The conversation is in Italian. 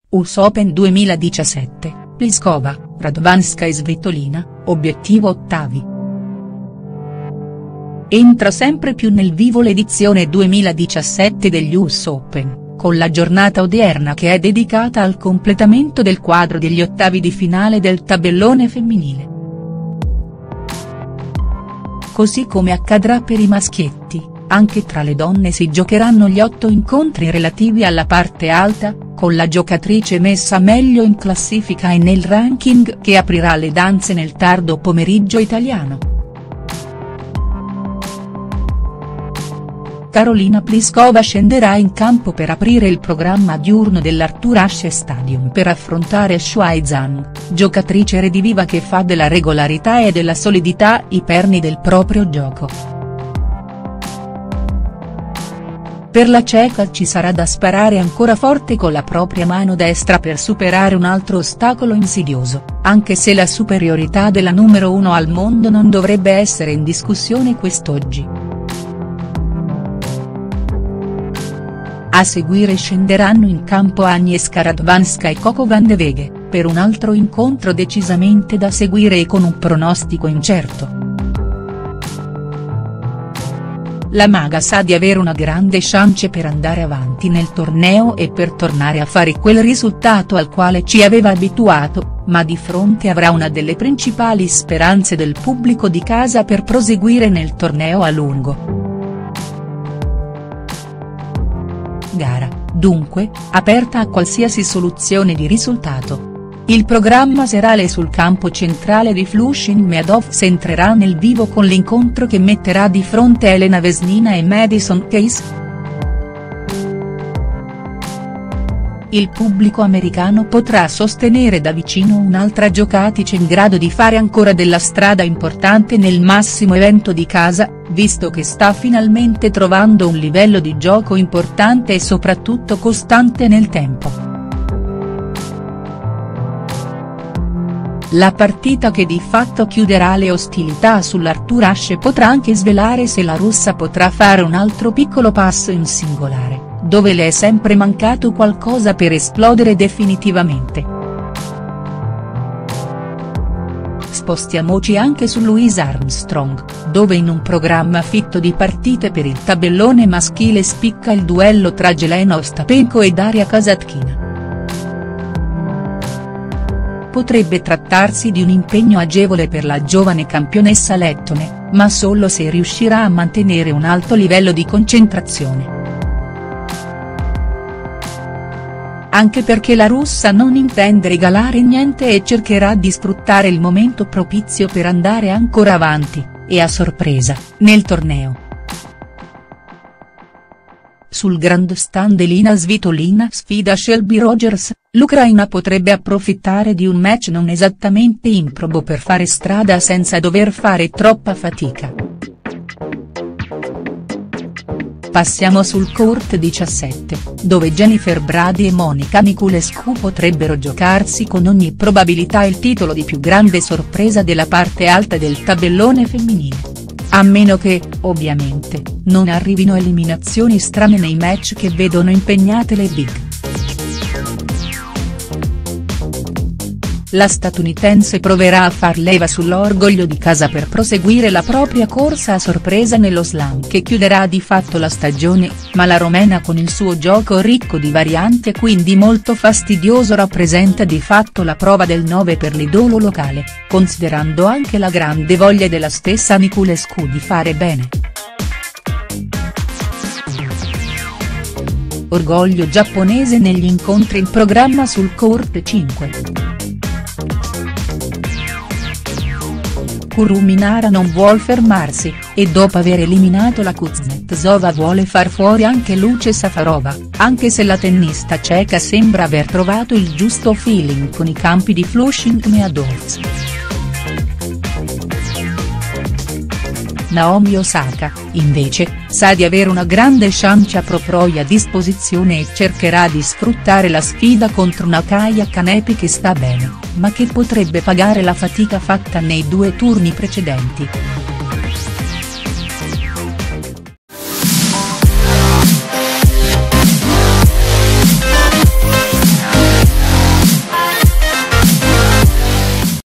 US Open 2017, Pliskova, Radwanska e Svitolina, obiettivo ottavi. Entra sempre più nel vivo l'edizione 2017 degli US Open, con la giornata odierna che è dedicata al completamento del quadro degli ottavi di finale del tabellone femminile. Così come accadrà per i maschietti, anche tra le donne si giocheranno gli 8 incontri relativi alla parte alta, con la giocatrice messa meglio in classifica e nel ranking che aprirà le danze nel tardo pomeriggio italiano. Karolina Pliskova scenderà in campo per aprire il programma diurno dell'Arthur Ashe Stadium per affrontare Shuai Zhang, giocatrice rediviva che fa della regolarità e della solidità i perni del proprio gioco. Per la ceca ci sarà da sparare ancora forte con la propria mano destra per superare un altro ostacolo insidioso, anche se la superiorità della numero 1 al mondo non dovrebbe essere in discussione quest'oggi. A seguire scenderanno in campo Agnieszka Radwanska e Coco Van de Weghe, per un altro incontro decisamente da seguire e con un pronostico incerto. La maga sa di avere una grande chance per andare avanti nel torneo e per tornare a fare quel risultato al quale ci aveva abituato, ma di fronte avrà una delle principali speranze del pubblico di casa per proseguire nel torneo a lungo. Gara, dunque, aperta a qualsiasi soluzione di risultato. Il programma serale sul campo centrale di Flushing Meadows entrerà nel vivo con l'incontro che metterà di fronte Elena Vesnina e Madison Keys. Il pubblico americano potrà sostenere da vicino un'altra giocatrice in grado di fare ancora della strada importante nel massimo evento di casa, visto che sta finalmente trovando un livello di gioco importante e soprattutto costante nel tempo. La partita che di fatto chiuderà le ostilità sull'Arthur Ashe potrà anche svelare se la russa potrà fare un altro piccolo passo in singolare, dove le è sempre mancato qualcosa per esplodere definitivamente. Spostiamoci anche su Louise Armstrong, dove in un programma fitto di partite per il tabellone maschile spicca il duello tra Jelena Ostapenko e Daria Kasatkina. Potrebbe trattarsi di un impegno agevole per la giovane campionessa lettone, ma solo se riuscirà a mantenere un alto livello di concentrazione. Anche perché la russa non intende regalare niente e cercherà di sfruttare il momento propizio per andare ancora avanti, e a sorpresa, nel torneo. Sul grandstand Elina Svitolina sfida Shelby Rogers, l'Ucraina potrebbe approfittare di un match non esattamente improbo per fare strada senza dover fare troppa fatica. Passiamo sul court 17, dove Jennifer Brady e Monica Niculescu potrebbero giocarsi con ogni probabilità il titolo di più grande sorpresa della parte alta del tabellone femminile. A meno che, ovviamente, non arrivino eliminazioni strane nei match che vedono impegnate le big. La statunitense proverà a far leva sull'orgoglio di casa per proseguire la propria corsa a sorpresa nello slam che chiuderà di fatto la stagione, ma la romena con il suo gioco ricco di varianti e quindi molto fastidioso rappresenta di fatto la prova del 9 per l'idolo locale, considerando anche la grande voglia della stessa Niculescu di fare bene. Orgoglio giapponese negli incontri in programma sul court 5. Kuruminara non vuol fermarsi, e dopo aver eliminato la Kuznetsova vuole far fuori anche Luce Safarova, anche se la tennista ceca sembra aver trovato il giusto feeling con i campi di Flushing Meadows. Naomi Osaka, invece, sa di avere una grande chance proprio a disposizione e cercherà di sfruttare la sfida contro una Kaia Kanepi che sta bene, ma che potrebbe pagare la fatica fatta nei 2 turni precedenti.